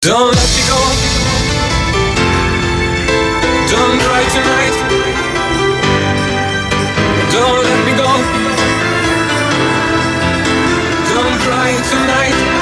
Don't let me go. Don't cry tonight. Don't let me go. Don't cry tonight.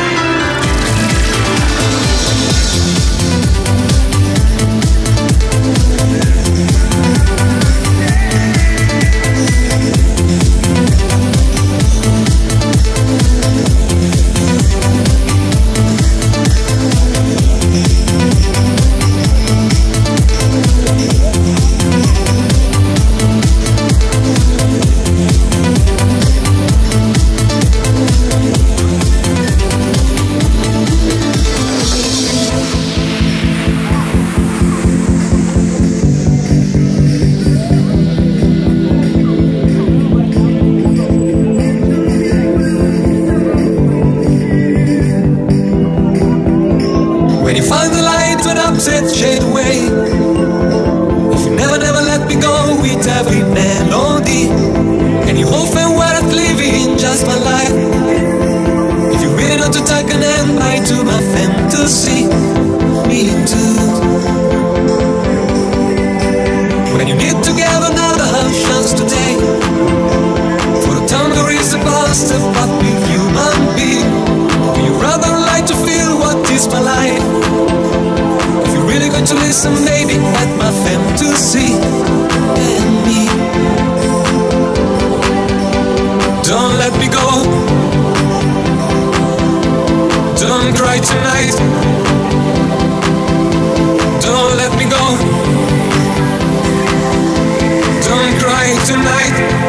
When you find the light when upset shade away, if you never let me go with every melody, and you hope and worth living just my life, if you really not to take an end by to my fantasy, me too. When you need to give another chance today, for the time there is a past of what we human being, you rather like to feel what is my life. If you're really going to listen, baby, let my fantasy and me. Don't let me go. Don't cry tonight. Don't let me go. Don't cry tonight.